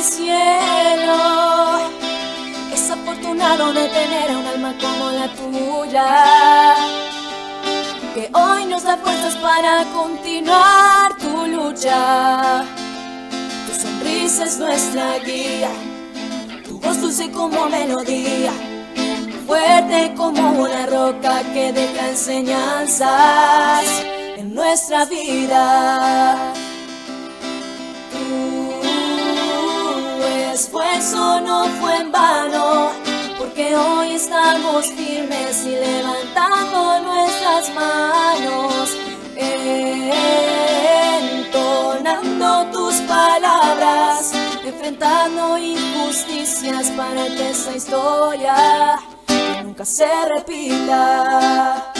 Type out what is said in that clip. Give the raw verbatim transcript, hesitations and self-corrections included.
cielo. Es afortunado de tener a un alma como la tuya, que hoy nos da fuerzas para continuar tu lucha. Tu sonrisa es nuestra guía, tu voz dulce como melodía, fuerte como una roca que deja enseñanzas en nuestra vida. Tu esfuerzo no fue en vano, porque hoy estamos firmes y levantando nuestras manos, entonando tus palabras, enfrentando injusticias para que esta historia nunca se repita.